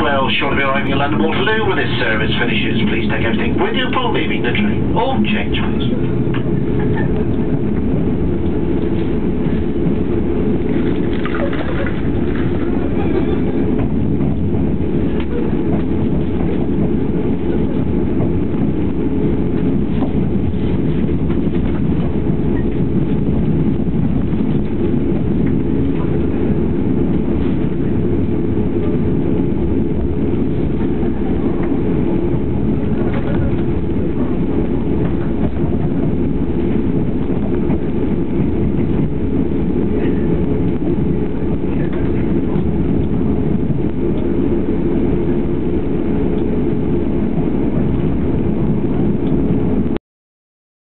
will shortly be arriving at London Waterloo when this service finishes. Please take everything with you upon leaving the train. All change, please.